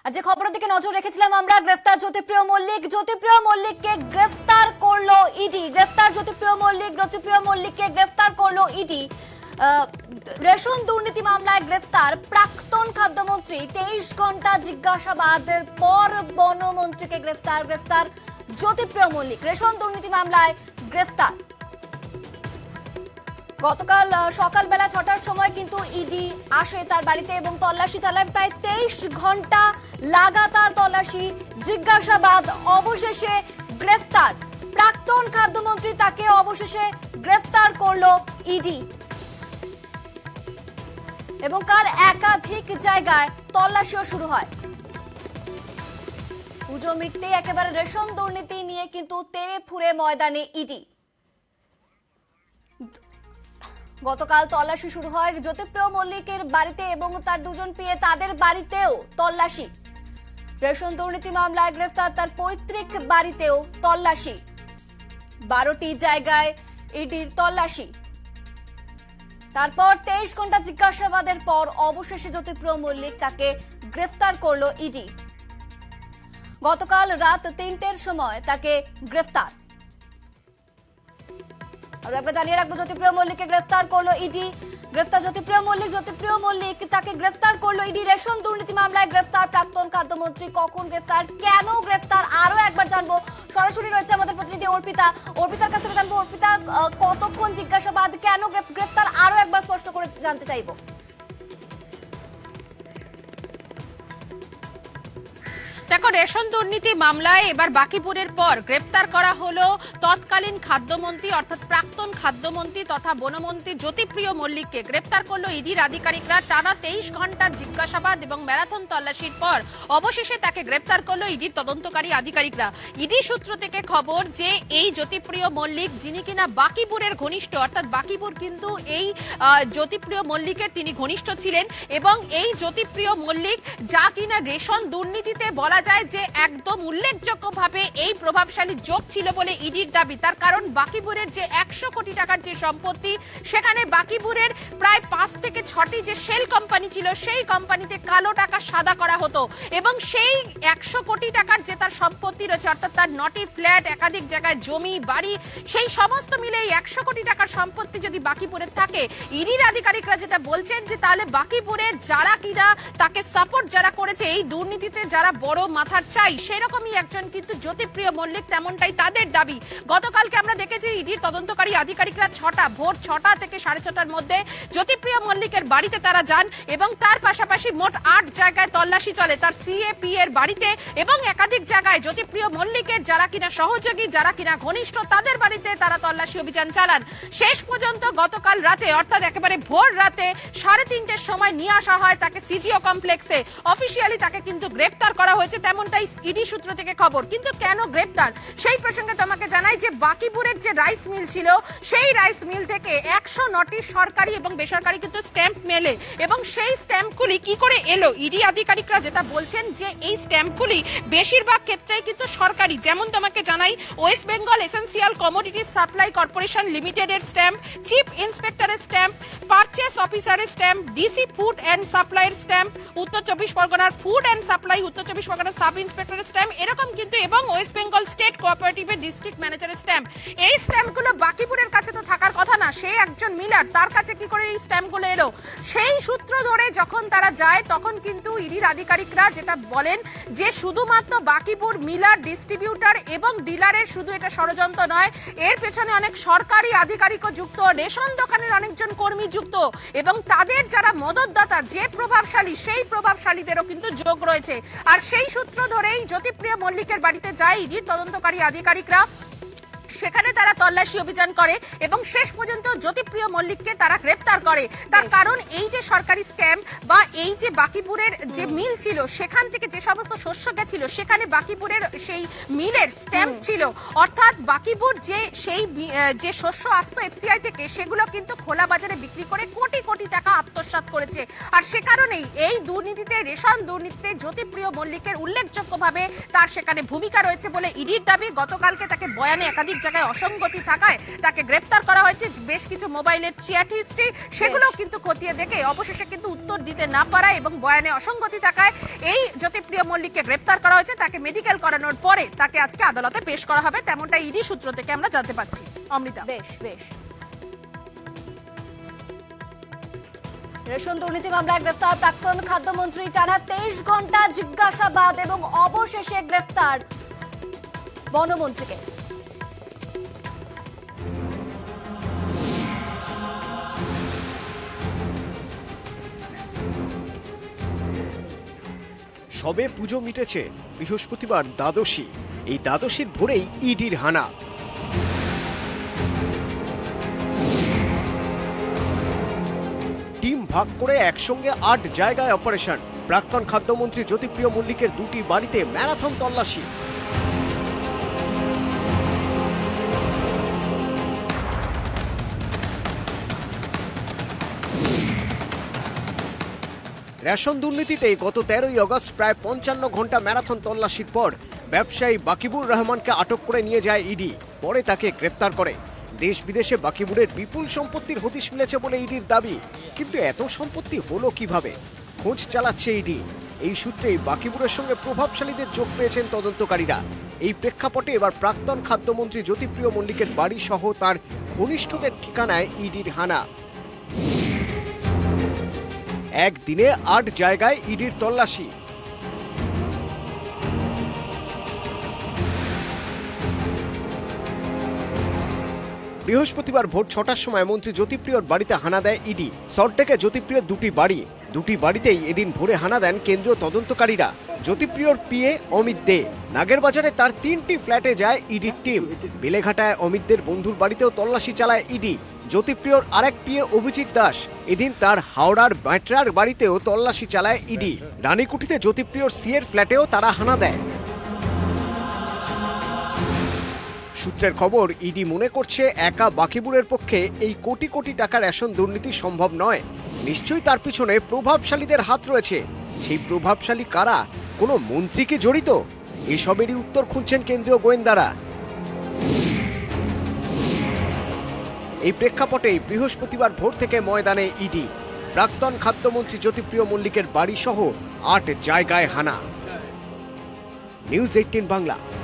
আর যে খবরের দিকে নজর রেখেছিলাম আমরা, গ্রেফতার জ্যোতিপ্রিয় মল্লিককে গ্রেফতার করলো ইডি। জ্যোতিপ্রিয় মল্লিককে গ্রেফতার করলো ইডি। রেশন দুর্নীতি মামলায় গ্রেফতার প্রাক্তন খাদ্যমন্ত্রী। 23 ঘন্টা জিজ্ঞাসাবাদের পর বনমন্ত্রীকে গ্রেফতার জ্যোতিপ্রিয় মল্লিক। রেশন দুর্নীতি মামলায় গ্রেফতার। গতকাল সকালবেলা 6টার সময় কিন্তু ইডি আসে তার বাড়িতে এবং তল্লাশি চালায়। প্রায় 23 ঘন্টা লাগাতার তল্লাশি, জিজ্ঞাসাবাদ, অবশেষে গ্রেফতার প্রাক্তন খাদ্যমন্ত্রী। তাকে অবশেষে গ্রেফতার করলো ইডি এবং কাল একাধিক জায়গায় তল্লাশিও শুরু হয়। পুজো মিটতেই একেবারে রেশন দুর্নীতি নিয়ে কিন্তু তেড়ে ফুরে ময়দানে ইডি। গতকাল তল্লাশি শুরু হয় জ্যোতিপ্রিয় মল্লিকের বাড়িতে এবং তার দুজন পিএ, তাদের বাড়িতেও তল্লাশি। রেশন দুর্নীতি মামলায় গ্রেফতার তার পৈতৃক বাড়িতেও তল্লাশি। 12টি জায়গায় ইডির তল্লাশি। তারপর 23 ঘন্টা জিজ্ঞাসাবাদের পর অবশেষে জ্যোতিপ্রিয় মল্লিক তাকে গ্রেফতার করলো ইডি। গতকাল রাত 3টের সময় তাকে গ্রেফতার। আর একবার জানিয়ে রাখবো, জ্যোতিপ্রিয় মল্লিককে গ্রেফতার করলো ইডি। জ্যোতিপ্রিয় মল্লিক তাকে গ্রেফতার করলো ইডি। রেশন দুর্নীতি মামলায় গ্রেফতার প্রাক্তন খাদ্যমন্ত্রী। কখন গ্রেফতার, কেন গ্রেফতার, আরো একবার জানবো। সরাসরি রয়েছে আমাদের প্রতিনিধি অর্পিতার কাছ থেকে জানবো। অর্পিতা, কতক্ষণ জিজ্ঞাসাবাদ, কেন গ্রেফতার, আরো একবার স্পষ্ট করে জানতে চাইবো। দেখো, রেশন দুর্নীতি মামলায় এবার বাকিপুরের পর গ্রেপ্তার করা হলো তৎকালীন খাদ্যমন্ত্রী অর্থাৎ প্রাক্তন খাদ্যমন্ত্রী তথা বনমন্ত্রী জ্যোতিপ্রিয় মল্লিককে গ্রেপ্তার করলো ইডির আধিকারিকরা। টানা 23 ঘন্টার জিজ্ঞাসাবাদ এবং ম্যারাথন তল্লাশির পর অবশেষে তাকে গ্রেপ্তার করলো ইডির তদন্তকারী আধিকারিকরা। ইডি সূত্র থেকে খবর যে এই জ্যোতিপ্রিয় মল্লিক, যিনি কিনা বাকিপুরের ঘনিষ্ঠ, অর্থাৎ বাকিপুর কিন্তু এই জ্যোতিপ্রিয় মল্লিকের তিনি ঘনিষ্ঠ ছিলেন এবং এই জ্যোতিপ্রিয় মল্লিক যা কিনা রেশন দুর্নীতিতে বলা যায় যে একদম উল্লেখযোগ্যভাবে এই প্রভাবশালী যোগ ছিল বলে ইডির দাবি। তার কারণ বাকিপুরের যে 100 কোটি টাকার যে সম্পত্তি, সেখানে বাকিপুরের প্রায় 5 থেকে 6টি যে শেল কোম্পানি ছিল, সেই কোম্পানিতে কালো টাকা সাদা করা হতো এবং সেই 100 কোটি টাকার যে তার সম্পত্তি রয়েছে, অর্থাৎ তার 9টি ফ্ল্যাট, একাধিক জায়গায় জমি, বাড়ি, সেই সমস্ত মিলে এই 100 কোটি টাকার সম্পত্তি যদি বাকিপুরে থাকে, ইডির আধিকারিকরা যেটা বলছেন যে তাহলে বাকিপুরে যারা কিনা তাকে সাপোর্ট যারা করেছে, এই দুর্নীতিতে যারা বড় মাথার চাই, সেরকমই একজন কিন্তু জ্যোতিপ্রিয় মল্লিক, তেমনটাই তাদের দাবি। গতকালকে আমরা দেখেছি ইডির তদন্তকারী আধিকারিকরা ভোর 6টা থেকে 6:30টার মধ্যে জ্যোতিপ্রিয় মল্লিকের বাড়িতে তারা যান এবং তার পাশাপাশি মোট 8 জায়গায় তল্লাশি চলে তার সিএপি এর বাড়িতে এবং একাধিক জায়গায় জ্যোতিপ্রিয় মল্লিকের যারা কিনা সহযোগী, যারা কিনা ঘনিষ্ঠ, তাদের বাড়িতে তারা তল্লাশি অভিযান চালান। শেষ পর্যন্ত গতকাল রাতে, অর্থাৎ একেবারে ভোর রাতে 3:30টার সময় নিয়ে আসা হয় তাকে সিজিও কমপ্লেক্সে। অফিসিয়ালি তাকে কিন্তু গ্রেপ্তার করা হয়েছে, তেমনটাই ইডি সূত্র থেকে খবর। কিন্তু কেন গ্রেপ্তার, সেই প্রসঙ্গে তোমাকে জানাই যে বাকিপুরের যে রাইস মিল ছিল, সেই রাইস মিল থেকে 109টি সরকারি এবং বেসরকারি কিন্তু স্ট্যাম্প মেলে এবং সেই স্ট্যাম্পগুলি কি করে এলো, ইডি আধিকারিকরা যেটা বলছেন যে এই স্ট্যাম্পগুলি বেশিরভাগ ক্ষেত্রেই কিন্তু সরকারি। যেমন তোমাকে জানাই, West Bengal essential commodities supply corporation লিমিটেডের স্ট্যাম্প, চিফ ইন্সপেক্টরের স্ট্যাম্প, পারচেস অফিসারের স্ট্যাম্প, ডিসি ফুড অ্যান্ড সাপ্লাইয়ের স্ট্যাম্প, উত্তর 24 পরগনার ফুড অ্যান্ড সাপ্লাই, উত্তর 24 পরগনার সাব ইন্সপেক্টরের স্ট্যাম্প, এরকম কিন্তু, এবং ওয়েস্ট বেঙ্গল স্টেট কোঅপারেটিভের ডিস্ট্রিক্ট ম্যানেজারের স্ট্যাম্প। এই স্ট্যাম্পগুলো বাকিপুরের কাছে তো থাকার কথা না, সে একজন মিলার, তার কাছে কি করে এই স্ট্যাম্পগুলো এলো? সেই সূত্র ধরে যখন তারা যায়, তখন কিন্তু ইডির আধিকারিকরা যেটা বলেন যে শুধুমাত্র বাকিপুর মিলার, ডিস্ট্রিবিউটার এবং ডিলারের শুধু এটা ষড়যন্ত্র নয়, এর পেছনে অনেক সরকারি আধিকারিকও যুক্ত, রেশন দোকানের অনেকজন কর্মী যুক্ত এবং তাদের যারা মদতদাতা, যে প্রভাবশালী, সেই প্রভাবশালীদেরও কিন্তু যোগ রয়েছে। আর সেই সূত্র ধরেই জ্যোতিপ্রিয় মল্লিকের বাড়িতে যায় ইডির তদন্তকারী আধিকারিকরা। সেখানে তারা তল্লাশি অভিযান করে এবং শেষ পর্যন্ত জ্যোতিপ্রিয় মল্লিককে তারা গ্রেপ্তার করে। তার কারণ এই যে সরকারি স্ট্যাম্প বা এই যে বাকিপুরের যে মিল ছিল, সেখান থেকে যে সমস্ত শস্য গেছিল, সেখানে বাকিপুরের সেই মিলের স্ট্যাম্প ছিল, অর্থাৎ বাকিপুর যে শস্য আসতো এফসিআই থেকে, সেগুলো কিন্তু খোলা বাজারে বিক্রি করে কোটি কোটি টাকা আত্মসাৎ করেছে। আর সে কারণেই এই দুর্নীতিতে, রেশন দুর্নীতিতে জ্যোতিপ্রিয় মল্লিকের উল্লেখযোগ্যভাবে তার সেখানে ভূমিকা রয়েছে বলে ইডির দাবি। গতকালকে তাকে বয়ানে একাধিক জায়গায় অসঙ্গতি থাকায় তাকে গ্রেফতার করা হয়েছে। বেশ কিছু মোবাইলের চ্যাট হিস্ট্রি, সেগুলো কিন্তু খতিয়ে দেখে অবশেষে কিন্তু উত্তর দিতে না পারায় এবং বয়ানে অসঙ্গতি থাকায় এই জ্যোতিপ্রিয় মল্লিককে গ্রেপ্তার করা হয়েছে, তাকে মেডিকেল করানোর পরে তাকে আজকে আদালতে পেশ করা হবে, তেমনটা ইডি সূত্র থেকে আমরা জানতে পারছি। অমৃতা, বেশ বেশ। রেশন দুর্নীতি মামলায় গ্রেফতার প্রাক্তন খাদ্যমন্ত্রী, টানা 23 ঘন্টা জিজ্ঞাসাবাদ এবং অবশেষে গ্রেফতার বনমন্ত্রীকে। সবে পুজো মিটেছে, বৃহস্পতিবার দ্বাদশী। এই দ্বাদশীর ভোরেই ইডির হানা। টিম ভাগ করে একসঙ্গে 8 জায়গায় অপারেশন। প্রাক্তন খাদ্যমন্ত্রী জ্যোতিপ্রিয় মল্লিকের 2টি বাড়িতে ম্যারাথন তল্লাশি। রেশন দুর্নীতিতে গত 13ই আগস্ট প্রায় 55 ঘন্টা ম্যারাথন তল্লাশির পর ব্যবসায়ী বাকিবুর রহমানকে আটক করে নিয়ে যায় ইডি। পরে তাকে গ্রেপ্তার করে। দেশ বিদেশে বাকিবুরের বিপুল সম্পত্তির হদিশ মিলেছে বলে ইডির দাবি। কিন্তু এত সম্পত্তি হলো কিভাবে? খোঁজ চালাচ্ছে ইডি। এই সূত্রেই বাকিবুরের সঙ্গে প্রভাবশালীদের যোগ পেয়েছেন তদন্তকারীরা। এই প্রেক্ষাপটে এবার প্রাক্তন খাদ্যমন্ত্রী জ্যোতিপ্রিয় মল্লিকের বাড়ি সহ তার ঘনিষ্ঠদের ঠিকানায় ইডির হানা। একদিনে 8 জায়গায় ইডির তল্লাশি। বৃহস্পতিবার ভোর 6টার সময় মন্ত্রী জ্যোতিপ্রিয়র বাড়িতে হানা দেয় ইডি। সল্টলেকে জ্যোতিপ্রিয়র 2টি বাড়ি। 2টি বাড়িতেই এদিন ভোরে হানা দেন কেন্দ্রীয় তদন্তকারীরা। জ্যোতিপ্রিয়র পিএ অমিত দে। নাগেরবাজারে তার 3টি ফ্ল্যাটে যায় ইডির টিম। বেলেঘাটায় অমিতদের বন্ধুর বাড়িতেও তল্লাশি চালায় ইডি। জ্যোতিপ্রিয়র আরেক পিএ অভিজিৎ দাস। এদিন তার হাওড়ার ব্যাটরার বাড়িতেও তল্লাশি চালায় ইডি। রানীকুঠিতে জ্যোতিপ্রিয়র সিএর ফ্ল্যাটেও তারা হানা দেয়। সূত্রের খবর, ইডি মনে করছে একা বাকিবুরের পক্ষে এই কোটি কোটি টাকা রেশন দুর্নীতি সম্ভব নয়। নিশ্চয়ই তার পিছনে প্রভাবশালীদের হাত রয়েছে। সেই প্রভাবশালী কারা? কোনো মন্ত্রী কি জড়িত? এসবেরই উত্তর খুঁজছেন কেন্দ্রীয় গোয়েন্দারা। এই প্রেক্ষাপটে বৃহস্পতিবার ভোর থেকে ময়দানে ইডি। প্রাক্তন খাদ্যমন্ত্রী জ্যোতিপ্রিয় মল্লিকের বাড়ি সহ 8 জায়গায় হানা। নিউজ 18 বাংলা।